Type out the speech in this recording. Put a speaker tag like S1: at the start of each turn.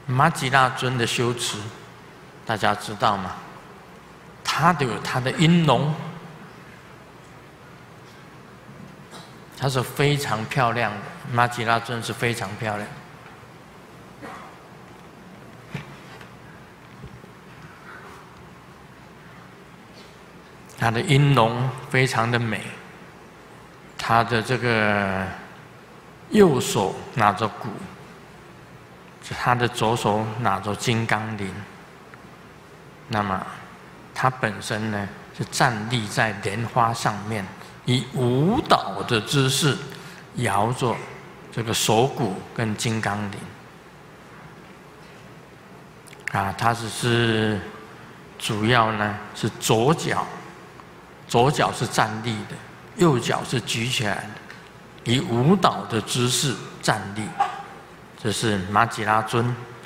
S1: 玛吉拉尊的修持，大家知道吗？他有他的音容，它是非常漂亮的。玛吉拉尊是非常漂亮。他的音容非常的美，他的这个右手拿着鼓，他的左手拿着金刚铃。那么，他本身呢是站立在莲花上面，以舞蹈的姿势摇着这个手鼓跟金刚铃。他只是主要呢是左脚是站立的，右脚是举起来的，以舞蹈的姿势站立。这是玛吉拉尊。